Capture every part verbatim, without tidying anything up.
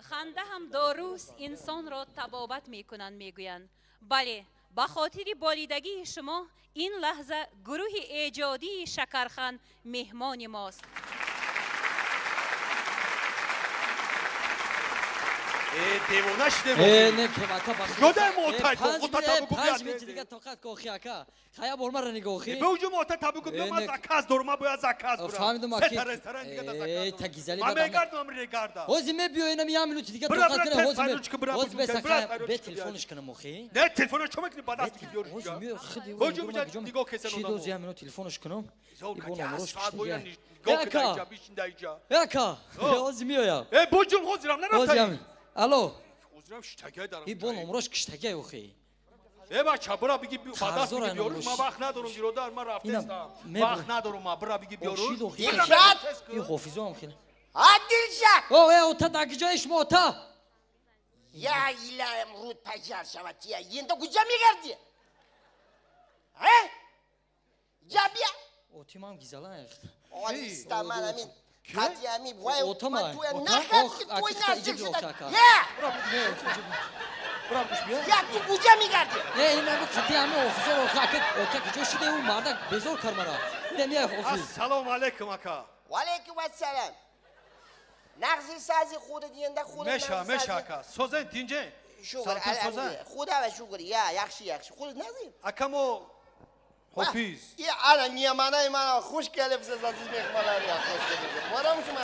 خنده هم داروست انسان را طبابت می کنند میگویند. بله، به خاطر بالیدگی شما این لحظه گروه ایجادی شکرخند مهمان ماست. دیوانه شده نه که واکا بخیر جدا موتای پنج تو میره بگو پنج بیاد میره دیگه طاقت کوخی اکا خیا برما را نگاهی به وجود موتای تبگو بیام از زکاز دورما باید زکاز برم فهمیدم سه اکی تا رستوران دیگه دا ای زکاز تا گیزلی ما بدم میگردم من ریگاردا هوزی می بیو اینا میام منوت دیگه برا طاقت برا کنه تلفن هوزی روش که برا هوزی بگو به که برا سکه برا به روش که تلفنش کنم مخی نه تلفن شما کنی بعد از بیار هوزی می خدی هوزی می جد دیگه کسی چی دوزی هم منو تلفنش کنم زور ایبون که امروز ساعت دیگه باید گو که دایجا بیشین دایجا اکا هوزی میایا ای بوجون هوزیرم نه هوزی رفتایی هم الو هوزیرم شتگه دارم ایبون امروز کشتگه اوخی ای بچه برا بگی بعد از خرزور بگی بیارون انوش. ما وقت ندارم گیرودار من رفته اینم استم می وقت بو- ندارم ما برا بگی بیارون چی دوخی اینم دلشاد این حافظو هم خیلی عادلشاد او ای اوتا داگی جایش موتا یا الهی امروز پجر شود یا ایندا کجا میگردی؟ ها؟ جابیا اوتی مام گیزلا اخت آلیستا من همین قدی همین وای اوتا من ما توی اوتا نخد که آخ توی اکیستا نزدیک ایجی شدن بیوکاکا یا برا بگوش بیا یا تو کجا میگردی؟ نه این همه خطی همه حافظه رو خاکت اوتا که جوشیده اون مرد بزور کرمارا این میای حافظ السلام علیکم اکا وعلیکم السلام نغزی سازی خودت ایندا خودت مشا مشا اکا سوزن دینجه شکر سالتون سوزن الحمدلله خدا و شکر یا یخشی یخشی خودت نزی اکامو حافظ یا انا میامانه من خوش کلف سازی میخوام یا خوش کلف مارم شما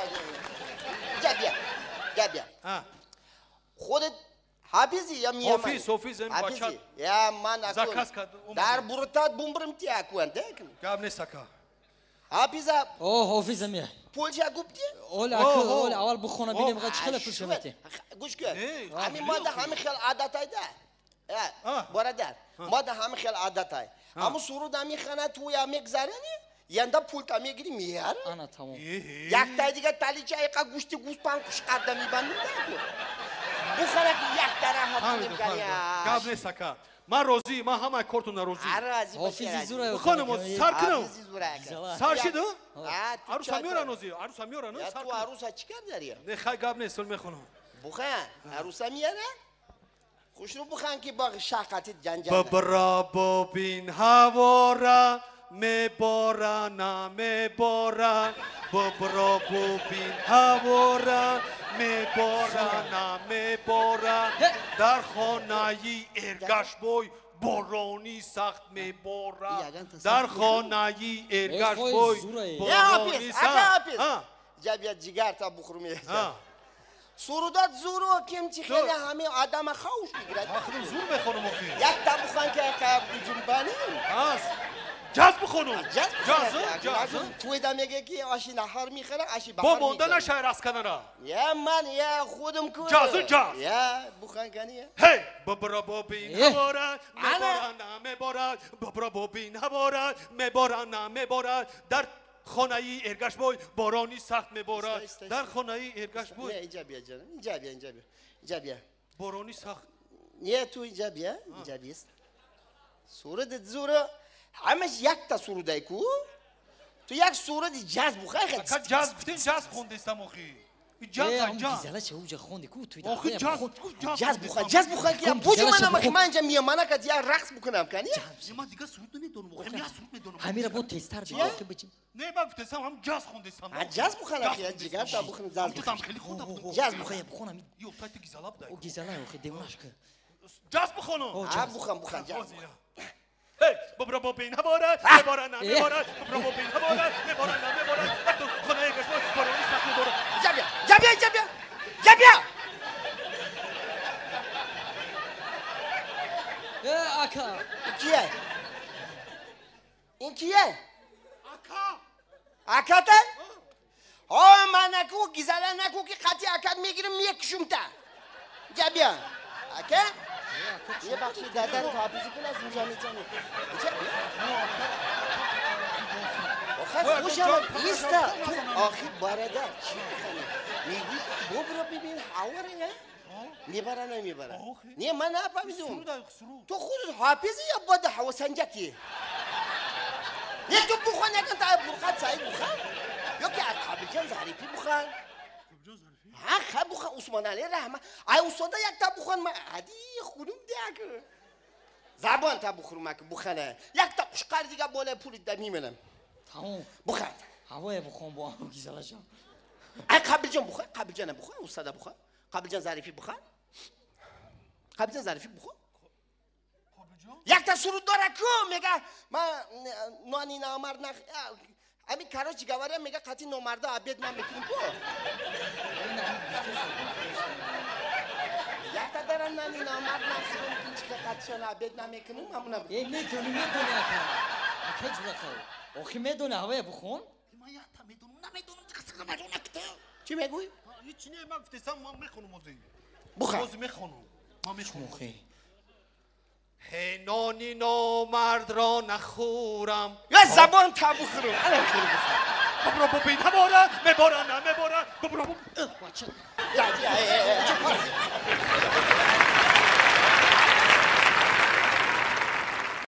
جابیا جابیا ها خودت حافظی یا میامانه حافظ حافظ این بچه حافظی یا من اكون زکاس کرد در برتات بومبرم تی اكون دکم گاب نیست اکا حافظا اوه حافظ میای پولشا گفتی اول اوه، اکل اوه. اول اول بخونه بینیم قد چخله پول شو شمتی گوش کن نه، همین ما ده همین خیل عادت های ده آه. برادر ما ده همین خیل عادت های همون سرود همی خانه توی همی گذرنی یندا پول تا میگیری میار انا تمام یک تا دیگه تالی چای کا گوشتی گوش پان کش قدم میبندم ده بخوره که یک تا راه فهمیدم فهمیدم گاب نیست اکا ما روزی ما همه کورتون روزی عراضی حافظی زوره خانم سر کنم حافظی زوره سر شده آه، تو عروس چای هم میارن کن. روزی عروس هم میارن یا سر تو کنم عروس ها چیکار داری نه خیلی گاب نیست سل میخونم بخن عروس ها میاره خوش رو بخن که با شقت جنجال ببرا ببین هوا را میبارن میبارن ببرا ببین هوا را میبارن میبارن در خانه ای ارگش بوی بارانی سخت میبارن در خانه ای ارگش بوی یا بارانی حافظ سخت اگه حافظ ها جا بیا جگر تا بخورم ها سرودات زور و کم چی خیلی همه آدم خوش میگیرد ما خودم زور میخونم اخی یک تا بخوان که قیاب جنبانی هست جاز بخونم جز جاز جاز توی دا میگه که آشی نهار میخوره آشی با بخار مونده میخوره نشه راست کنارا یا من یا خودم که جاز جاز. یا بخوان کنی هی ببرا ببین اه. هوارد میبارن میبارد ببرا ببین هوارد میبارن میبارد در خانه ای ارگش بوی بارانی سخت میبارد استا، استا، در استا. خانه ای ارگش نه بوی اینجا بیا جان اینجا بیا اینجا بیا اینجا بیا بارانی سخت نه تو اینجا بیا اینجا بیست سرود زور همش یک تا سروده کو تو یک سرود جاز بخواه اکا خیلی جاز گفتین جاز خوندستم اخی این جاز ای های هم جاز گیزلا چه اوجه خوندی کو توی اخی داخل جاز خود جاز جاز بخواه خوندستم. جاز بخواه که کم بوجو گیزلا منم چه که من اینجا میامانه که یا رقص بکنم کنی من دیگه سرود نمیدونم اخی من سرود میدونم همین را با تستر بیا آخه بچیم نه من گفتم هم جاز خوندستم جاز بخواه که جگر تا بخواه جاز تو بخواه خیلی خوندم جاز بخواه خیلی بخونم یو تایت گیزالا بده او گیزلا آخه دیونش که جاز بخونم آه بخواه بخواه جاز هی ببرا ببین هوارد میبارن میبارد ببرا ببین هوارد میبارن میبارد در تو خانه ارگش بوی بارانی سخت میبارد جا بیا جا بیا جا بیا جا بیا ای اکا این کیه این کیه اکا اکاته آه من نکو گیزاله نکو که خطی اکات میگیرم میکشم تا جا بیا اکا یه بخشی دادر تابیزی کن از اینجا میتونی آخه خوش آمد ایستا تو آخی برادر چی میخوانی میگی ببرو ببین حواره میبره نمیبره نه من نفهمیدم تو خودت حافظی یا باید حواسنجکی نه تو بخوان یکن تا برخات سعید بخوان یا که اکابی جان ظریفی بخوان ها خب بخون عثمان علی رحمت ای استاد یک تا بخون ما عادی خونم دیگه زبان تا بخورم که بخونه یک تا قشقر دیگه بالا پول ده میمونم تمام بخون هوای بخون با هم گیزلشم ای قبل جان بخون قبل جان بخون استاد بخون قبل جان ظریفی بخون قبل جان ظریفی بخون یک تا سرود داره کو میگه ما نانی نامرد نخ همین کارا چیگواره میگه قطعی نامرده عبید نمیکنیم کو یک تا دارن نانی نامرد نخیرم که قطعشان عبید نمیکنیم همونم ای میتونی میتونی اکا اکا جورا تو آخی میدونه هوای بخون من یک تا میدونم نمیدونم دیگه سکه مدونه کته چی میگوی؟ هیچ نه من گفتم من میخونم موزی بخون موزی میخونم من میخونم مخی نانی نامرد را نخورم یا زبان تا بخورم الان خیلی بخورم ببرو ببین نبارد میبارن نمیبارن ببرو بچه یا یا